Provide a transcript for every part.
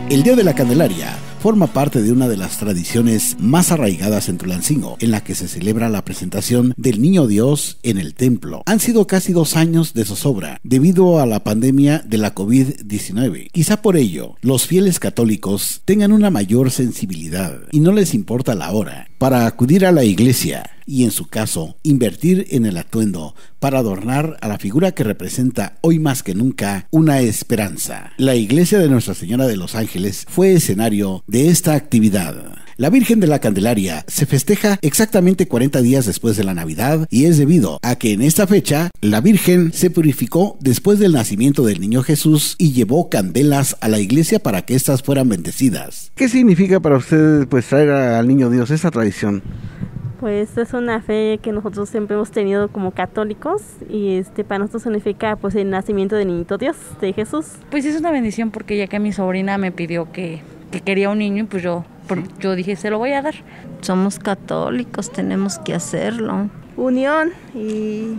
El Día de la Candelaria forma parte de una de las tradiciones más arraigadas en Tulancingo, en la que se celebra la presentación del Niño Dios en el templo. Han sido casi 2 años de zozobra debido a la pandemia de la COVID-19. Quizá por ello, los fieles católicos tengan una mayor sensibilidad y no les importa la hora para acudir a la iglesia y, en su caso, invertir en el atuendo para adornar a la figura que representa hoy más que nunca una esperanza. La iglesia de Nuestra Señora de los Ángeles fue escenario de esta actividad. La Virgen de la Candelaria se festeja exactamente 40 días después de la Navidad y es debido a que en esta fecha la Virgen se purificó después del nacimiento del niño Jesús y llevó candelas a la iglesia para que éstas fueran bendecidas. ¿Qué significa para ustedes traer al niño Dios esta tradición? Pues es una fe que nosotros siempre hemos tenido como católicos y para nosotros significa pues el nacimiento del niñito Dios, de Jesús. Pues es una bendición porque ya que mi sobrina me pidió que quería un niño y pues yo dije se lo voy a dar. Somos católicos, tenemos que hacerlo. Unión y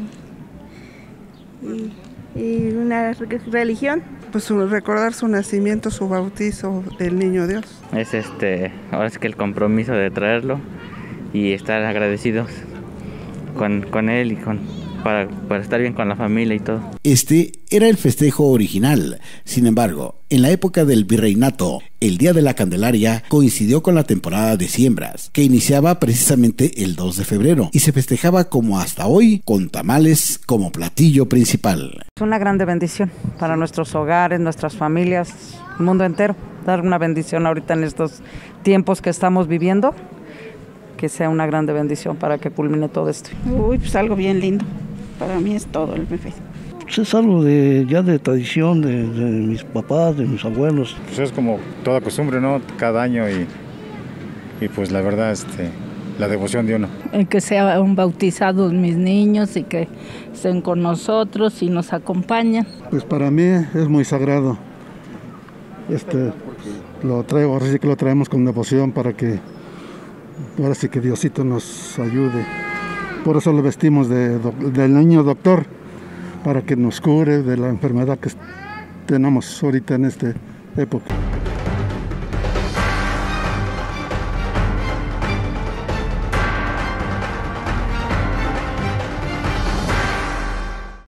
una religión. Pues recordar su nacimiento, su bautizo del niño Dios. Es ahora es que el compromiso de traerlo y estar agradecidos con él y para estar bien con la familia y todo. Este era el festejo original. Sin embargo, en la época del virreinato, el Día de la Candelaria coincidió con la temporada de siembras, que iniciaba precisamente el 2 de febrero y se festejaba como hasta hoy, con tamales como platillo principal. Es una grande bendición para nuestros hogares, nuestras familias, el mundo entero. Dar una bendición ahorita en estos tiempos que estamos viviendo, que sea una grande bendición para que culmine todo esto. Pues algo bien lindo. Para mí es todo el buffet. Pues es algo ya de tradición de mis papás, de mis abuelos. Pues es como toda costumbre, ¿no? Cada año y pues la verdad, la devoción de uno. Que sean bautizados mis niños y que estén con nosotros y nos acompañan. Pues para mí es muy sagrado. Lo traigo, ahora sí que lo traemos con devoción para que ahora sí que Diosito nos ayude. Por eso lo vestimos del niño doctor, para que nos cure de la enfermedad que tenemos ahorita en esta época.